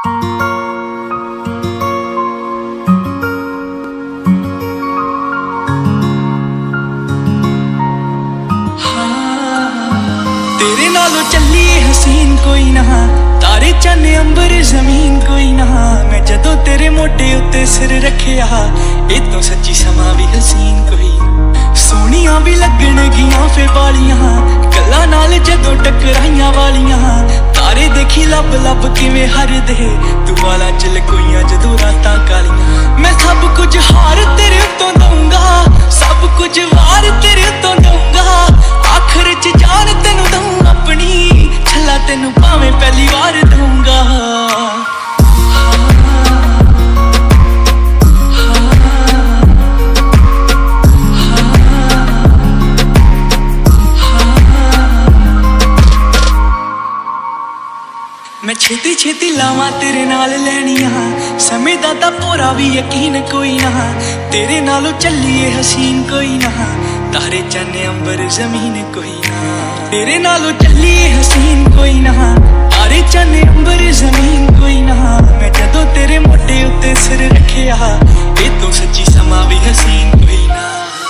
तेरे नालों चली हसीन कोई ना, तारे चन्न अंबर जमीन कोई ना। मैं जदों तेरे मोटे उत्ते सिर रखिया, ए तो सच्ची समा भी हसीन कोई। सोहणियां भी लगण गियां फे वालियां, गल्लां नाल जदों टकराइयां वालियां। तारे देखी लब लब किवें हरदे, तू वाला च लकोइयां जदों रातां कालियां। मैं सब कुछ हार तेरे उत्तों दूंगा, सब कुछ वार तेरे उत्तों दूंगा। आखिर च जान तेनू दूं अपनी, छला तेनू भावें पहली बार दूंगा। मैं छेती छेती लावां तेरे नाल लैनियां, समय दा तां पूरा भी यकीन कोई ना। तेरे नालों चलिए हसीन कोई ना, तारे चन्न अंबर जमीन कोई ना। तेरे नालों चलिए हसीन कोई ना, तारे चन्न अंबर जमीन कोई ना। मैं जदों तेरे मोटे उत्ते सिर रखिया, ए तो सच्ची समा भी हसीन कोई ना।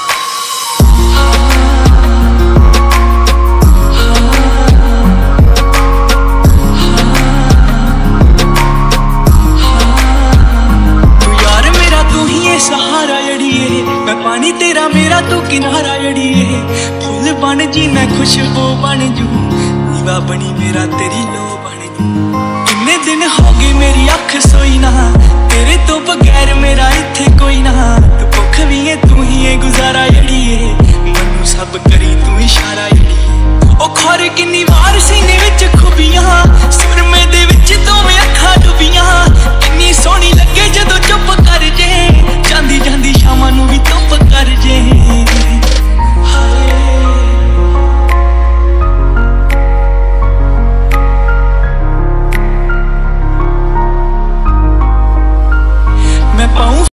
सहारा जड़िए मैं पानी तेरा मेरा तू किनारा जड़िए। फूल बन जी मैं खुशबू बन जू, दीवा बनी मेरा तेरी लो बन जू। कितने दिन हो गए मेरी अख सोई ना, तेरे तो बगैर मेरा इत्थे कोई ना। तू भुख भी है तू ही है गुजारा जड़िए, मनु सब करी तू इशारा जड़िए। ओ खौर किन्नी वार सीने विच खुबियां, सुर